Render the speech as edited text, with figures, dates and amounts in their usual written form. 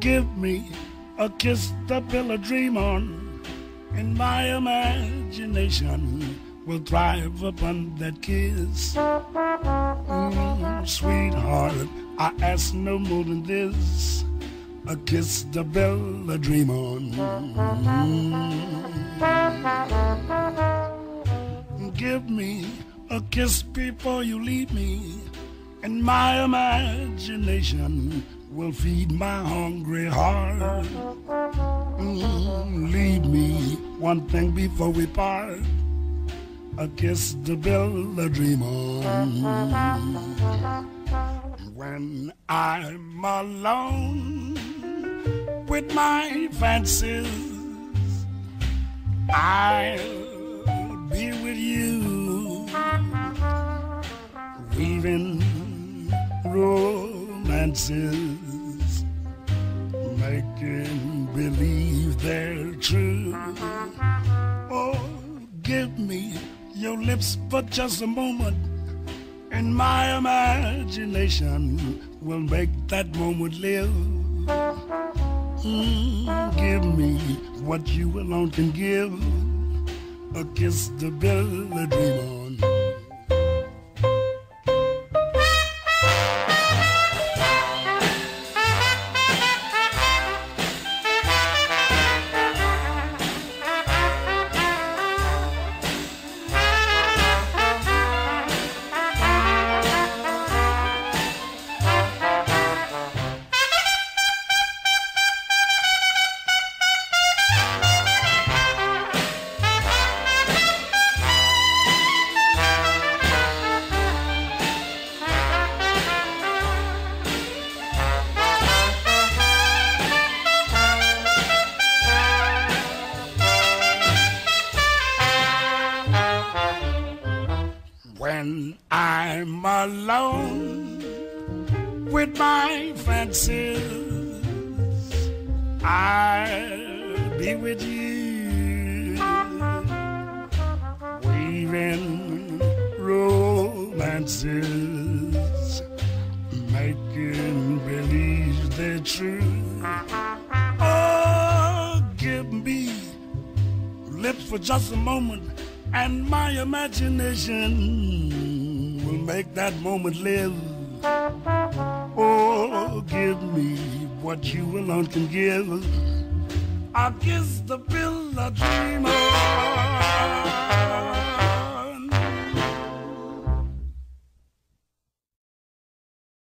Give me a kiss to build a dream on, and my imagination will thrive upon that kiss. Sweetheart, I ask no more than this, a kiss to build a dream on. Give me a kiss before you leave me, and my imagination will feed my hungry heart. Leave me one thing before we part, a kiss to build a dream on. When I'm alone with my fancies, I'll be with you, weaving romances, making believe they're true. Oh, give me your lips for just a moment, and my imagination will make that moment live. Give me what you alone can give, a kiss to build a dream on. When I'm alone with my fancies, I'll be with you, weaving romances, making believe they're true. Oh, give me lips for just a moment, and my imagination will make that moment live. Oh, give me what you alone can give, I'll kiss the bill a dream on.